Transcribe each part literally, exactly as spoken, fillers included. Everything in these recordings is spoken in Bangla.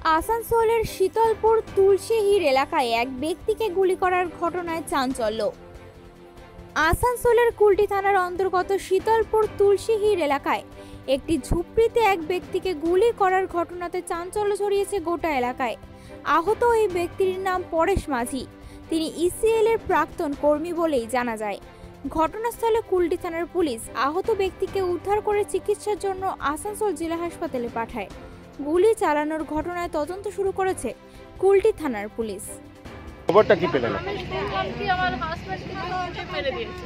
আসানসোলের শীতলপুর তুলসীহির এলাকায় এক ব্যক্তিকে গুলি করার ঘটনায় চাঞ্চল্য। আসানসোলের কুলটি থানার অন্তর্গত শীতলপুর তুলসীহির এলাকায় একটি ঝুপড়িতে এক ব্যক্তিকে গুলি করার ঘটনাতে চাঞ্চল্য ছড়িয়েছে গোটা এলাকায়। আহত এই ব্যক্তির নাম পরেশ মাঝি। তিনি ইসিএল এর প্রাক্তন কর্মী বলেই জানা যায়। ঘটনাস্থলে কুলটি থানার পুলিশ আহত ব্যক্তিকে উদ্ধার করে চিকিৎসার জন্য আসানসোল জেলা হাসপাতালে পাঠায়। গুলি চালানোর ঘটনায় তদন্ত শুরু করেছে কুলটি থানার পুলিশ। খবরটা কি পেলেন? আমি শুনলাম কি আমার হাজবেন্ডকে কেউ মেরে দিয়েছে।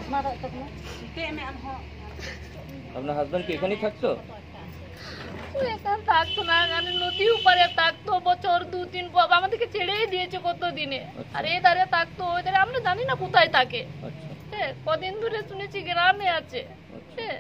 আপনার হাজবেন্ড কি এখানেই থাকতো? ও এখানে থাকতো না, এখানে নদীর উপরে থাকতো। বছর দু তিন পর আমাদেরকে ছেড়েই দিয়েছে কত দিনে। আর এই ধারে থাকতো, ওই ধারে আমরা জানি না কোথায় থাকে। হ্যাঁ, কদিন ধরে শুনেছি গ্রামে আছে। হ্যাঁ,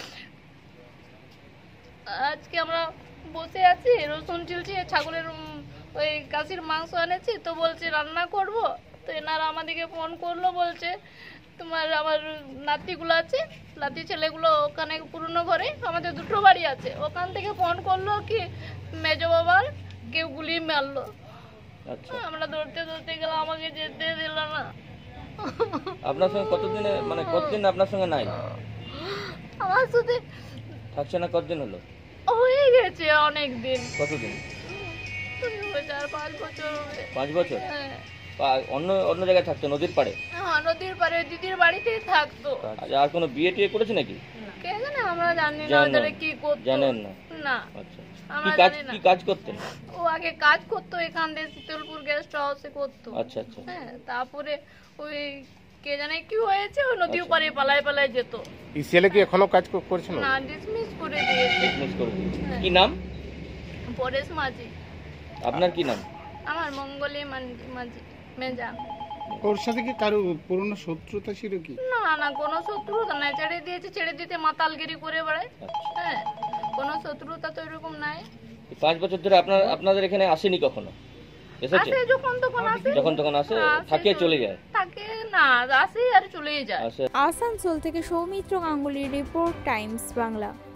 আজকে আমরা বসে আছি, রসুন ছিলছি, ছাগলের ওই কাশির মাংস এনেছি, তো বলছে রান্না করব। তো এনারা আমাদেরকে ফোন করলো, বলছে তোমার আমার নাতিগুলো আছে, নাতি ছেলেগুলো ওখানে পুরনো ঘরে, আমাদের দুটো বাড়ি আছে, ওখান থেকে ফোন করলো কি মেজো বাবার কেউ গুলি মারলো। আমরা দৌড়তে দৌড়তে গেলাম, আমাকে যেতে দিল না। আপনার সঙ্গে কতদিনে মানে কতদিন আপনার সঙ্গে নাই? আমার সাথে থাকছে না? কতদিন হলো? হয়ে গেছে অনেক দিন। কতদিন? চার পাঁচ বছর হবে। পাঁচ বছর? হ্যাঁ। অন্য অন্য জায়গায় থাকতো? নদীর পাড়ে? হ্যাঁ, নদীর পাড়ে দিদির বাড়িতেই থাকতো। আর কোনো বিয়ে টিয়ে করেছে নাকি? কে জানে, আমরা জানি না ওদের কি করতো। জানেন না? না। আচ্ছা, আমরা কি কাজ জানি না। কি কাজ করতেন? ও আগে কাজ করতো এখান দিয়ে শীতলপুর গেস্ট হাউসে করতো। আচ্ছা আচ্ছা। হ্যাঁ, তারপরে ওই কে জানে কি হয়েছে, ওই নদীর পাড়ে পালায় পালায় যেত। এই ছেলে কি এখনো কাজ করছে না? না, ডিসমিস করে দিয়েছে। ডিসমিস করে দিয়েছে। কি নাম? পরেশ মাঝি। আপনার কি নাম? আমার মঙ্গলী মাঝি মেজা। ওর সাথে কি কারো পুরনো শত্রুতা ছিল কি? না না, কোনো শত্রুতা নাই, ছেড়ে দিয়েছে, ছেড়ে দিতে মাতালগিরি করে বেড়ায়। হ্যাঁ, কোনো শত্রুতা তো এরকম নাই। পাঁচ বছর ধরে আপনার আপনাদের এখানে আসেনি কখনো? এসেছে? আসে যখন তখন আসে। যখন তখন আসে, থাকে চলে যায়? থাকে না, আসে আর চলেই যায়। আসানসোল থেকে সৌমিত্র গাঙ্গুলির রিপোর্ট, টাইমস বাংলা।